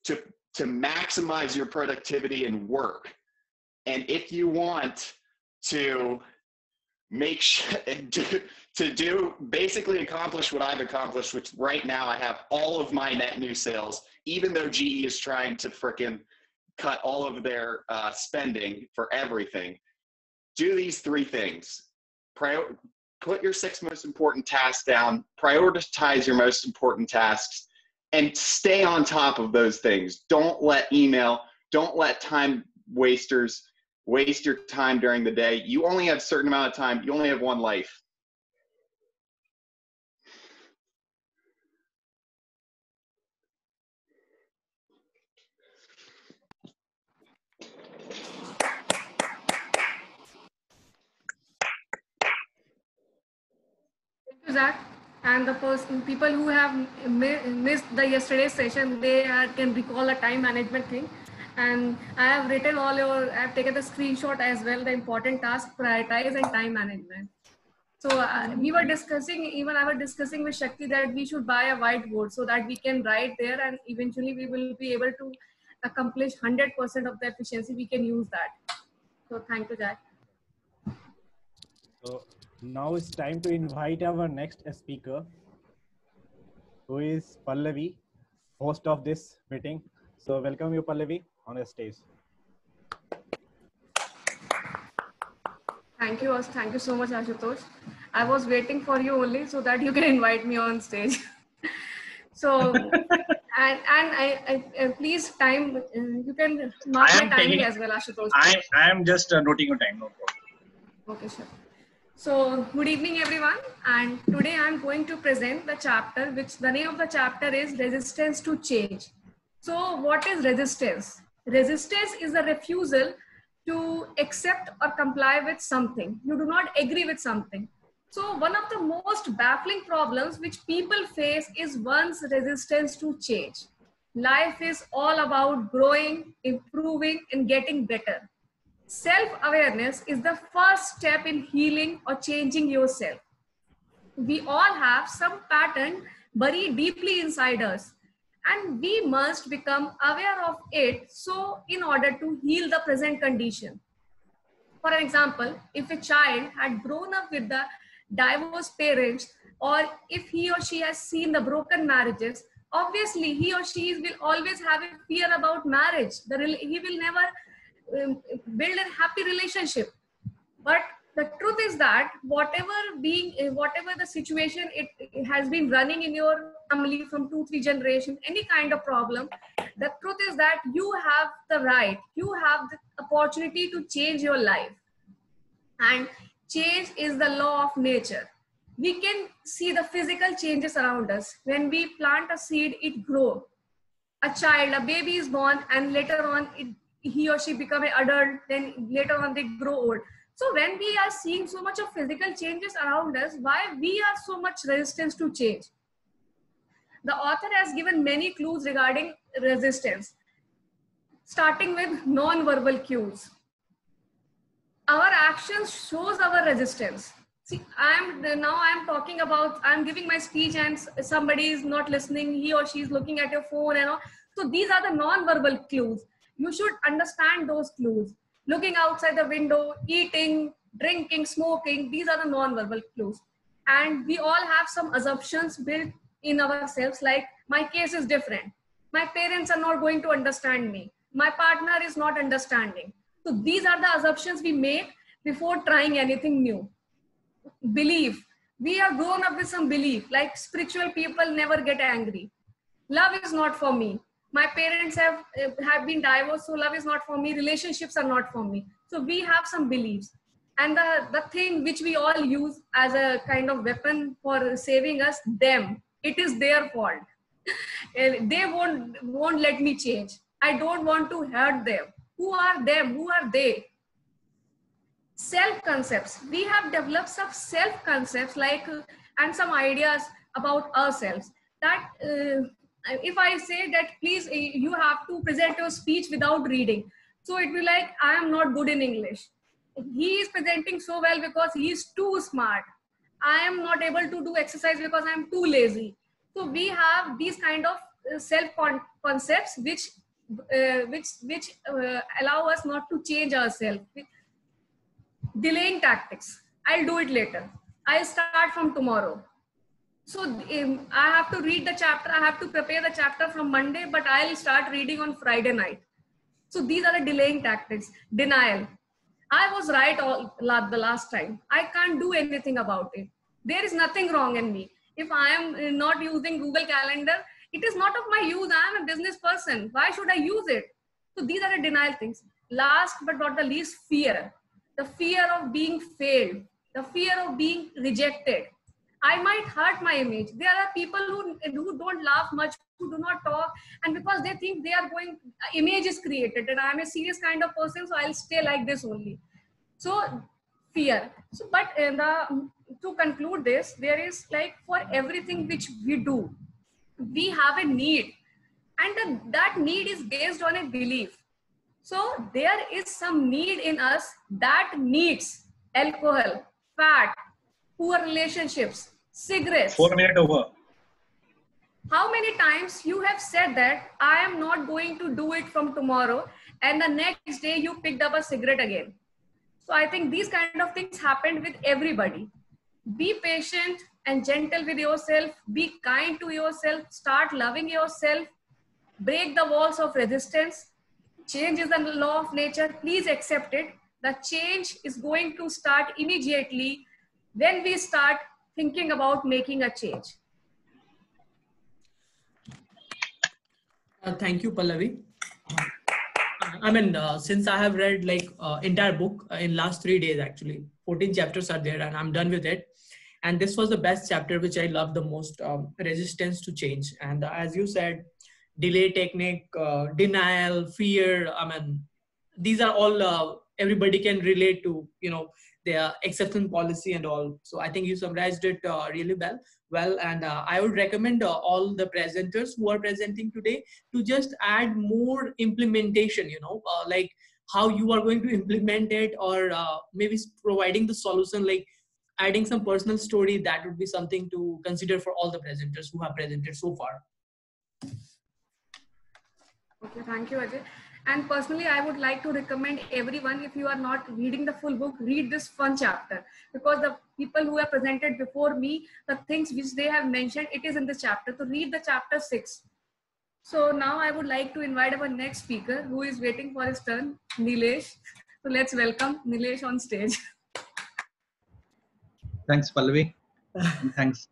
[SPEAKER 8] to, to maximize your productivity and work. And if you want to make sure to, to do basically accomplish what I've accomplished, which right now I have all of my net new sales, even though G E is trying to frickin' cut all of their uh, spending for everything. Do these three things. Prior, put your six most important tasks down, prioritize your most important tasks, and stay on top of those things. Don't let email, don't let time wasters waste your time during the day. You only have a certain amount of time. You only have one life.
[SPEAKER 2] Thank you, Zach. And the person, people who have mi missed the yesterday's session, they uh, can recall a time management thing. And I have written all your, I have taken the screenshot as well, the important task, prioritize and time management. So uh, we were discussing, even I was discussing with Shakti that we should buy a whiteboard so that we can write there and eventually we will be able to accomplish one hundred percent of the efficiency. We can use that. So thank you, Jack.
[SPEAKER 9] So now it's time to invite our next speaker, who is Pallavi, host of this meeting. So welcome you, Pallavi, on the stage.
[SPEAKER 2] Thank you, thank you so much, Ashutosh. I was waiting for you only so that you can invite me on stage. So, and and I, I uh, please time, uh, you can mark my timing as well, Ashutosh.
[SPEAKER 10] I I am just uh, noting your time, no problem.
[SPEAKER 2] Okay, sure. So, good evening, everyone. And today I am going to present the chapter, which the name of the chapter is Resistance to Change. So, what is resistance? Resistance is a refusal to accept or comply with something. You do not agree with something. So one of the most baffling problems which people face is one's resistance to change. Life is all about growing, improving, and getting better. Self-awareness is the first step in healing or changing yourself. We all have some pattern buried deeply inside us, and we must become aware of it so in order to heal the present condition. For example, if a child had grown up with the divorced parents, or if he or she has seen the broken marriages, obviously he or she will always have a fear about marriage. The, he will never um, build a happy relationship. But the truth is that whatever being, whatever the situation it, it has been running in your family from two, three generations, any kind of problem, the truth is that you have the right, you have the opportunity to change your life. And change is the law of nature. We can see the physical changes around us. When we plant a seed, it grows. A child, a baby is born, and later on, it, he or she becomes an adult, then later on they grow old. So when we are seeing so much of physical changes around us, why we are so much resistance to change? The author has given many clues regarding resistance, starting with non-verbal cues. Our actions shows our resistance. See, I am now I am talking about, I am giving my speech and somebody is not listening, he or she is looking at your phone and all. So these are the non-verbal clues. You should understand those clues. Looking outside the window, eating, drinking, smoking, these are the non-verbal clues. And we all have some assumptions built in ourselves, like my case is different. My parents are not going to understand me. My partner is not understanding. So these are the assumptions we make before trying anything new. Belief. We are grown up with some belief, like spiritual people never get angry. Love is not for me. My parents have, have been divorced, so love is not for me. Relationships are not for me. So we have some beliefs. And the, the thing which we all use as a kind of weapon for saving us, them. It is their fault. They won't, won't let me change. I don't want to hurt them. Who are them? Who are they? Self-concepts. We have developed some self-concepts like, uh, and some ideas about ourselves. That uh, if I say that, please, uh, you have to present your speech without reading. So it will be like, I am not good in English. He is presenting so well because he is too smart. I am not able to do exercise because I am too lazy. So we have these kind of uh, self con- concepts which uh, which which uh, allow us not to change ourselves. Delaying tactics. I'll do it later. I'll start from tomorrow. So um, I have to read the chapter. I have to prepare the chapter from Monday, but I'll start reading on Friday night. So these are the delaying tactics. Denial. I was right all the last time. I can't do anything about it. There is nothing wrong in me. If I am not using Google Calendar, it is not of my use. I am a business person. Why should I use it? So these are the denial things. Last but not the least, fear. The fear of being failed. The fear of being rejected. I might hurt my image. There are people who, who don't laugh much, who do not talk, and because they think they are going, image is created and I'm a serious kind of person, so I'll stay like this only. So fear. So, but in the, to conclude this, there is like for everything which we do, we have a need, and the, that need is based on a belief. So there is some need in us that needs alcohol, fat, poor relationships, cigarettes.
[SPEAKER 10] Four minutes over.
[SPEAKER 2] How many times you have said that I am not going to do it from tomorrow, and the next day you picked up a cigarette again. So I think these kind of things happened with everybody. Be patient and gentle with yourself. Be kind to yourself. Start loving yourself. Break the walls of resistance. Change is the law of nature. Please accept it. The change is going to start immediately when we start thinking about making a change.
[SPEAKER 1] Uh, thank you, Pallavi. I mean, uh, since I have read like uh, entire book uh, in last three days, actually, fourteen chapters are there and I'm done with it. And this was the best chapter, which I love the most, um, resistance to change. And uh, as you said, delay technique, uh, denial, fear. I mean, these are all, uh, everybody can relate to, you know, their acceptance policy and all. So I think you summarized it uh, really well. Well, and uh, I would recommend uh, all the presenters who are presenting today to just add more implementation, you know, uh, like how you are going to implement it, or uh, maybe providing the solution, like adding some personal story. That would be something to consider for all the presenters who have presented so far.
[SPEAKER 2] Okay, thank you, Ajay. And personally, I would like to recommend everyone, if you are not reading the full book, read this fun chapter, because the people who have presented before me, the things which they have mentioned, it is in this chapter. So read the chapter six. So now I would like to invite our next speaker who is waiting for his turn, Nilesh. So let's welcome Nilesh on stage.
[SPEAKER 11] Thanks, Pallavi. And thanks.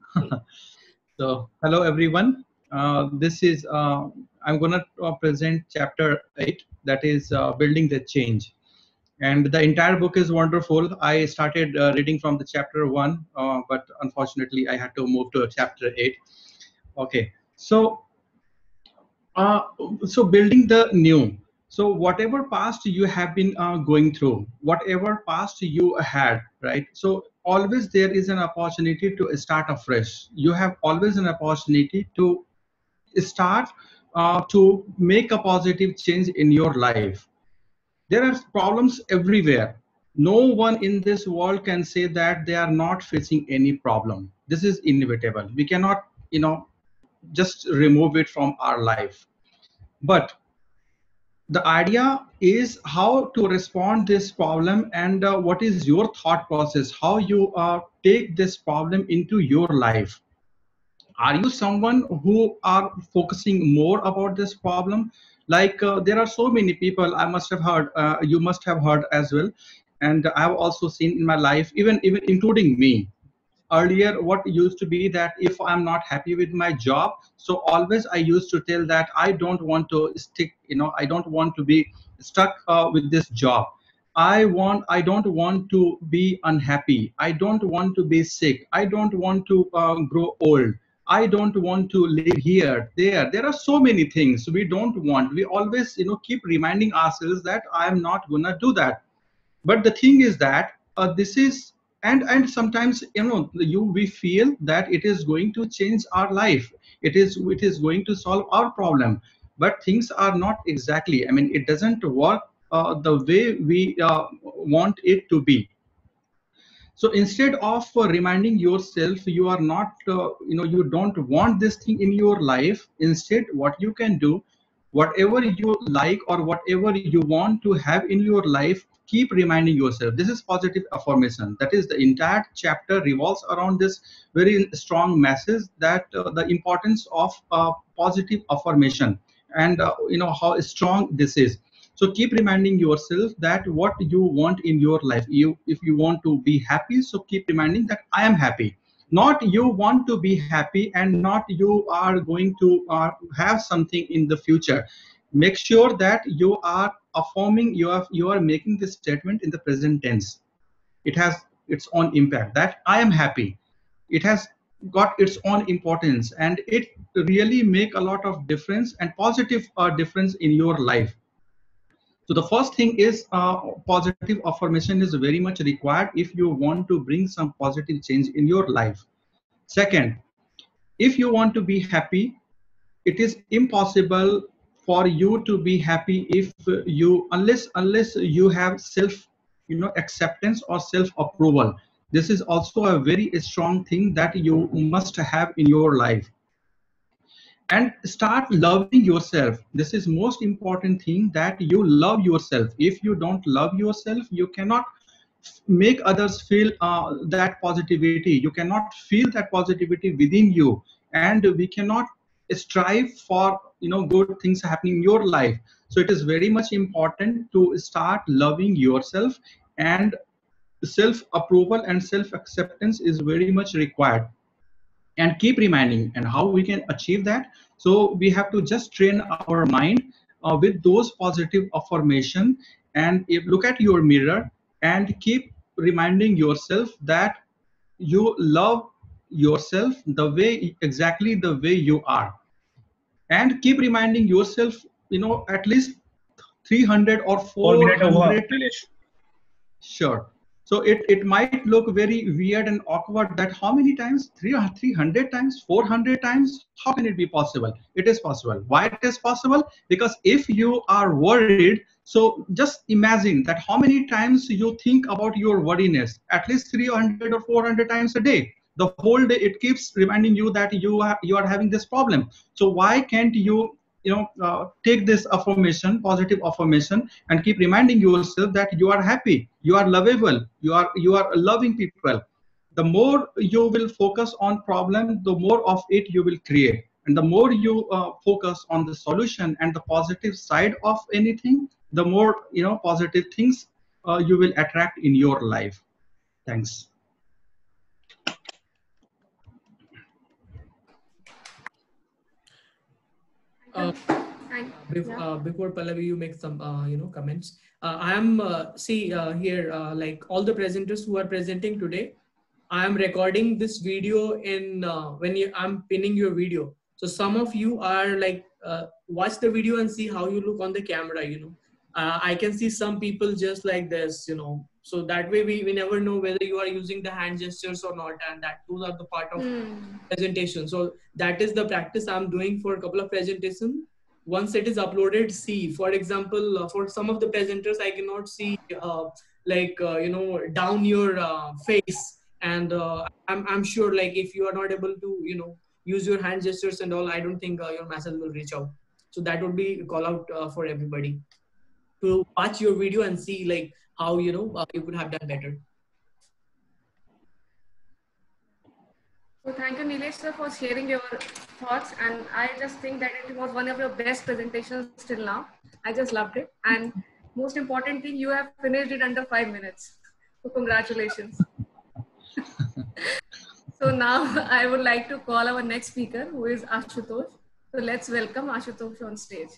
[SPEAKER 11] So hello, everyone. Uh, this is, uh, I'm going to uh, present chapter eight, that is uh, building the change. And the entire book is wonderful. I started uh, reading from the chapter one, uh, but unfortunately I had to move to chapter eight. Okay, so, uh, so building the new. So whatever past you have been uh, going through, whatever past you had, right? So always there is an opportunity to start afresh. You have always an opportunity to start uh, to make a positive change in your life. There are problems everywhere. No one in this world can say that they are not facing any problem. This is inevitable. We cannot, you know, just remove it from our life. But the idea is how to respond this problem, and uh, what is your thought process, how you uh, take this problem into your life. Are you someone who are focusing more about this problem? Like uh, there are so many people, I must have heard, uh, you must have heard as well, and I've also seen in my life, even even including me. Earlier, what used to be that if I'm not happy with my job, so always I used to tell that I don't want to stick, you know, I don't want to be stuck uh, with this job. I want, I don't want to be unhappy. I don't want to be sick. I don't want to uh, grow old. I don't want to live here, there. There are so many things we don't want. We always, you know, keep reminding ourselves that I'm not gonna do that. But the thing is that uh, this is, and and sometimes, you know, you we feel that it is going to change our life. It is it is going to solve our problem. But things are not exactly. I mean, it doesn't work uh, the way we uh, want it to be. So instead of uh, reminding yourself you are not, uh, you know, you don't want this thing in your life, instead what you can do, whatever you like or whatever you want to have in your life, keep reminding yourself. This is positive affirmation. That is, the entire chapter revolves around this very strong message that uh, the importance of uh, positive affirmation, and uh, you know how strong this is. So keep reminding yourself that what you want in your life. You, if you want to be happy, so keep reminding that I am happy. Not you want to be happy, and not you are going to uh, have something in the future. Make sure that you are affirming, you are you are making this statement in the present tense. It has its own impact, that I am happy. It has got its own importance, and it really make a lot of difference and positive uh, difference in your life. So the first thing is uh, positive affirmation is very much required if you want to bring some positive change in your life. Second, if you want to be happy, it is impossible for you to be happy if you, unless unless you have self, you know, acceptance or self approval. This is also a very strong thing that you must have in your life. And start loving yourself. This is most important thing, that you love yourself. If you don't love yourself, you cannot make others feel uh, that positivity. You cannot feel that positivity within you, and we cannot strive for, you know, good things happening in your life. So it is very much important to start loving yourself, and self approval and self acceptance is very much required. And keep reminding, and how we can achieve that. So we have to just train our mind uh, with those positive affirmation, and if, look at your mirror and keep reminding yourself that you love yourself the way, exactly the way you are. And keep reminding yourself, you know, at least three hundred or four hundred. Sure. So it, it might look very weird and awkward, that how many times? three hundred times, four hundred times? How can it be possible? It is possible. Why it is possible? Because if you are worried, so just imagine that how many times you think about your worriness, at least three hundred or four hundred times a day. The whole day it keeps reminding you that you are, you are having this problem. So why can't you, you know, uh, take this affirmation, positive affirmation, and keep reminding yourself that you are happy, you are lovable, you are you are loving people. The more you will focus on problem, the more of it you will create, and the more you uh, focus on the solution and the positive side of anything, the more, you know, positive things uh, you will attract in your life. Thanks.
[SPEAKER 1] Uh, before, uh, before Pallavi, you make some, uh, you know, comments. Uh, I am, uh, see uh, here, uh, like all the presenters who are presenting today, I am recording this video in, uh, when you, I'm pinning your video. So some of you are like, uh, watch the video and see how you look on the camera, you know. Uh, I can see some people just like this, you know. So that way we, we never know whether you are using the hand gestures or not, and that those are the part of mm. presentation. So that is the practice I'm doing for a couple of presentations. Once it is uploaded, see, for example, uh, for some of the presenters, I cannot see uh, like, uh, you know, down your uh, face. And uh, I'm, I'm sure like if you are not able to, you know, use your hand gestures and all, I don't think uh, your message will reach out. So that would be a call out uh, for everybody to watch your video and see like how, you know, uh, you could have done better.
[SPEAKER 2] So thank you, Nilesh sir, for sharing your thoughts. And I just think that it was one of your best presentations till now. I just loved it. And most important thing, you have finished it under five minutes. So congratulations. So now I would like to call our next speaker, who is Ashutosh. So let's welcome Ashutosh on stage.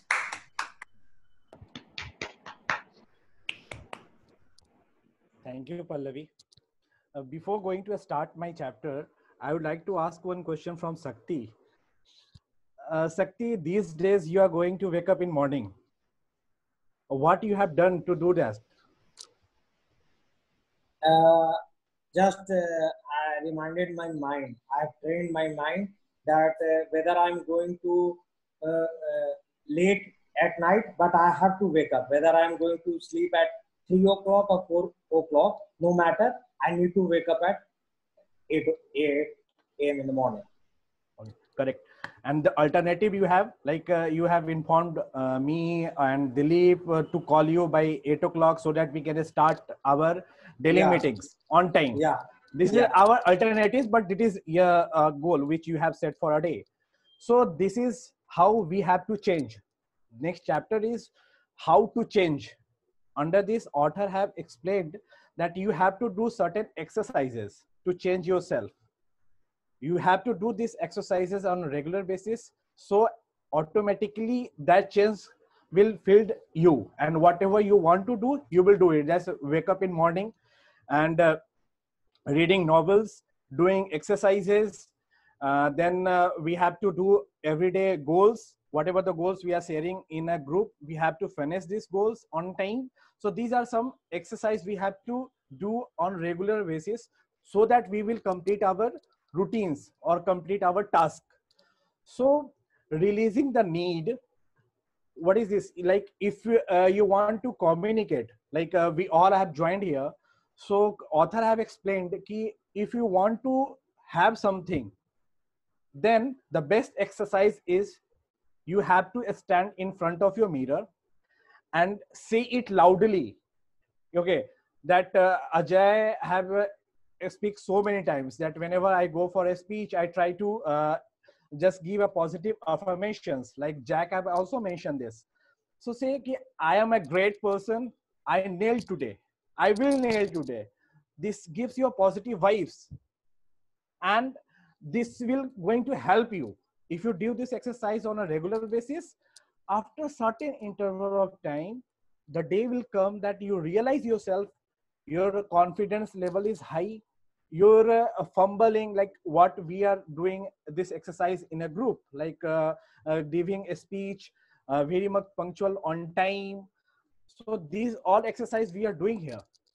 [SPEAKER 9] Thank you, Pallavi. Uh, before going to start my chapter, I would like to ask one question from Sakti. Uh, Sakti, these days you are going to wake up in morning. What you have done to do that?
[SPEAKER 7] Uh, just uh, I reminded my mind. I have trained my mind that uh, whether I'm going to uh, uh, late at night, but I have to wake up. Whether I'm going to sleep at three o'clock or four o'clock, no matter, I need to wake up at eight a m in the morning.
[SPEAKER 9] Okay, correct. And the alternative you have, like uh, you have informed uh, me and Dilip uh, to call you by eight o'clock so that we can start our daily
[SPEAKER 7] Yeah.
[SPEAKER 9] meetings on time.
[SPEAKER 7] Yeah.
[SPEAKER 9] This
[SPEAKER 7] Yeah.
[SPEAKER 9] is our alternatives, but it is your uh, goal which you have set for a day. So this is how we have to change. Next chapter is how to change. Under this, author have explained that you have to do certain exercises to change yourself. You have to do these exercises on a regular basis, so automatically that change will fill you, and whatever you want to do, you will do it. Just wake up in morning and uh, reading novels, doing exercises. Uh, then uh, we have to do everyday goals. Whatever the goals we are sharing in a group, we have to finish these goals on time. So these are some exercise we have to do on regular basis so that we will complete our routines or complete our task. So releasing the need, what is this? Like if uh, you want to communicate, like uh, we all have joined here. So author have explained that if you want to have something, then the best exercise is you have to stand in front of your mirror and say it loudly. Okay, that uh, Ajay have uh, speak so many times that whenever I go for a speech, I try to uh, just give a positive affirmations. Like Jack have also mentioned this. So say ki, I am a great person. I nailed today. I will nail today. This gives you a positive vibes, and this will going to help you. If you do this exercise on a regular basis, after certain interval of time, the day will come that you realize yourself, your confidence level is high, you're uh, fumbling, like what we are doing this exercise in a group, like uh, uh, giving a speech, uh, very much punctual on time. So these all exercise we are doing here.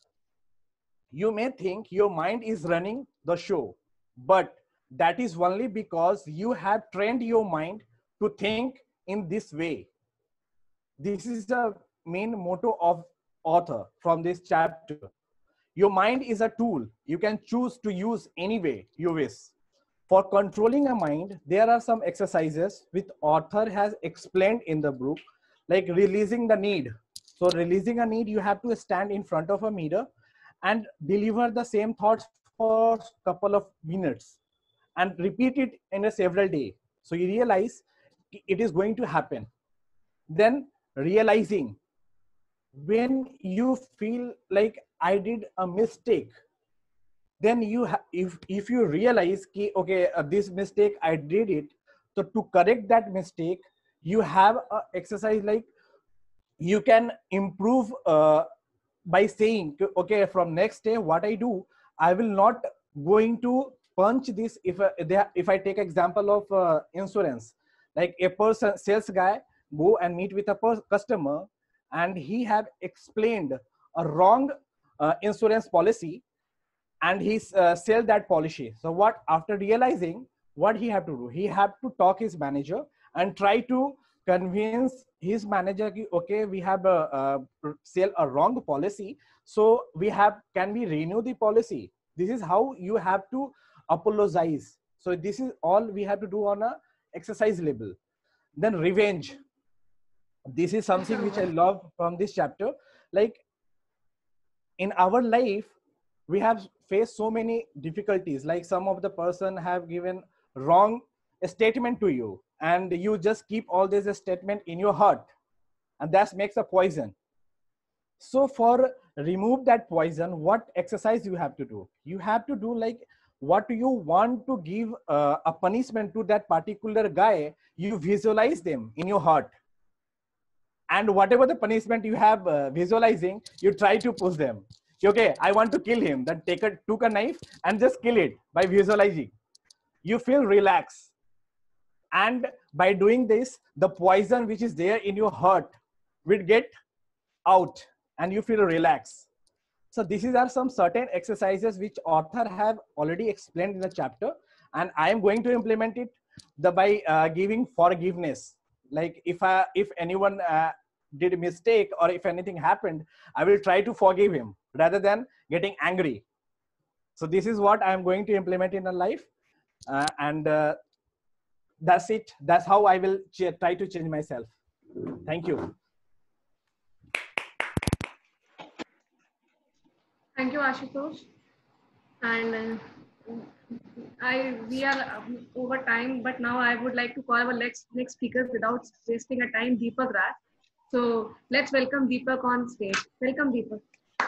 [SPEAKER 9] You may think your mind is running the show, but that is only because you have trained your mind to think in this way. This is the main motto of author from this chapter. Your mind is a tool you can choose to use any way you wish. For controlling a mind, there are some exercises which author has explained in the book, like releasing the need. So releasing a need, you have to stand in front of a mirror and deliver the same thoughts for a couple of minutes and repeat it in a several day. So you realize it is going to happen. Then realizing, when you feel like I did a mistake, then you if if you realize ki, okay, uh, this mistake I did it, so to correct that mistake, you have a exercise like you can improve uh, by saying, okay, from next day what I do, I will not going to punch this. If uh, they, if I take example of uh, insurance, like a person sales guy go and meet with a customer and he have explained a wrong uh, insurance policy, and he uh, sell that policy. So what, after realizing, what he have to do, he have to talk his manager and try to convince his manager ki, okay, we have a, a sell a wrong policy, so we have, can we renew the policy? This is how you have to apologize. So this is all we have to do on a exercise level. Then revenge. This is something which I love from this chapter. Like in our life, we have faced so many difficulties. Like some of the person have given wrong statement to you, and you just keep all this statement in your heart, and that makes a poison. So for remove that poison, what exercise you have to do? You have to do like, what you want to give uh, a punishment to that particular guy, you visualize them in your heart. And whatever the punishment you have uh, visualizing, you try to push them. Okay, I want to kill him. Then take a, took a knife and just kill it by visualizing. You feel relaxed. And by doing this, the poison which is there in your heart will get out and you feel relaxed. So these are some certain exercises which author have already explained in the chapter, and I am going to implement it the, by uh, giving forgiveness. Like if I, if anyone uh, did a mistake or if anything happened, I will try to forgive him rather than getting angry. So this is what I am going to implement in a life, uh, and uh, that's it. That's how I will try to change myself. Thank you.
[SPEAKER 2] Thank you, Ashutosh. And uh, I we are um, over time, but now I would like to call our next next speaker without wasting a time, Deepak Raj. So let's welcome Deepak on stage. Welcome, Deepak.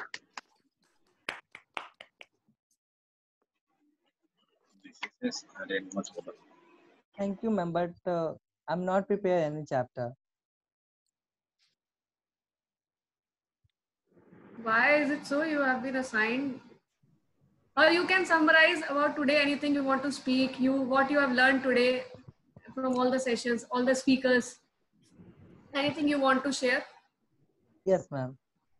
[SPEAKER 12] Thank you, ma'am, but uh, I'm not prepared any chapter.
[SPEAKER 2] Why is it so? You have been assigned, or you can summarize about today anything you want to speak. You what you have learned today from all the sessions, all the speakers. Anything you want to share?
[SPEAKER 12] Yes, ma'am.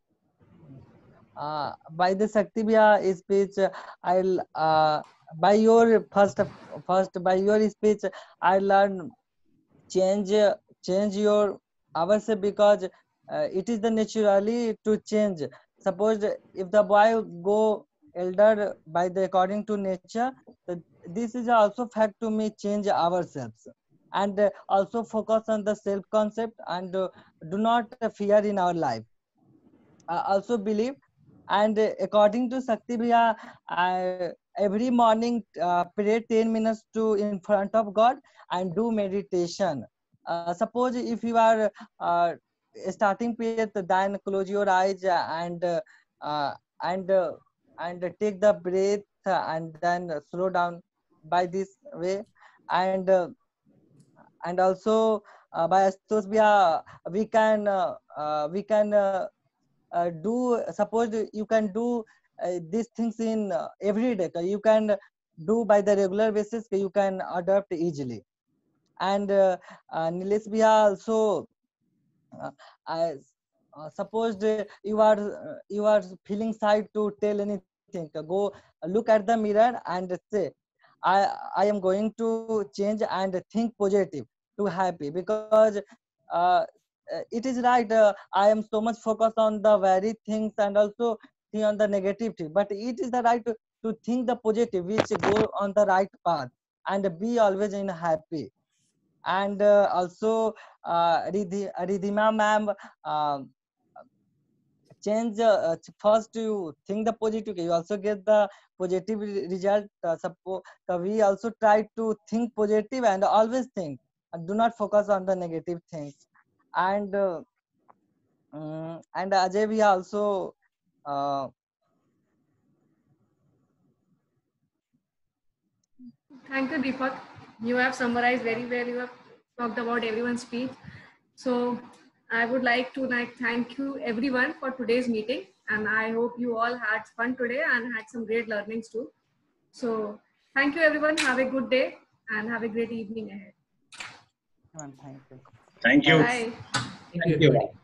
[SPEAKER 12] Uh, by the Shakti Bhaiya speech, uh, I'll uh, by your first first by your speech, I learned change change your ourselves, because uh, it is the naturally to change. Suppose if the boy go elder by the according to nature, the, this is also fact to me change ourselves, and uh, also focus on the self concept, and uh, do not fear in our life. I also believe, and uh, according to Shakti Bhaiya, I every morning uh, pray ten minutes to in front of God and do meditation. Uh, suppose if you are uh, starting with, then close your eyes and uh, uh, and uh, and take the breath and then slow down by this way, and uh, and also uh, by Astos Bhaiya, we can uh, uh, we can uh, uh, do, suppose you can do uh, these things in uh, every day, you can do by the regular basis, you can adapt easily. And uh, uh, Nilesh Bhaiya also, uh, as uh, suppose uh, you are uh, you are feeling shy to tell anything, go look at the mirror and say, i i am going to change and think positive to happy, because uh, it is right, uh, I am so much focused on the very things and also think on the negative thing, but it is the right to, to think the positive which go on the right path and be always in happy. And uh, also uh, Ridhima ma'am, uh, change uh, first you think the positive, you also get the positive result. Uh, suppose uh, we also try to think positive and always think, and do not focus on the negative things. And uh, um, and Ajay, we also uh,
[SPEAKER 2] Thank you, Deepak. You have summarized very well. You have talked about everyone's speech. So I would like to like thank you everyone for today's meeting, and I hope you all had fun today and had some great learnings too. So thank you everyone. Have a good day and have a great evening ahead.
[SPEAKER 12] thank you.
[SPEAKER 10] Thank you.
[SPEAKER 2] Bye.
[SPEAKER 11] Thank you.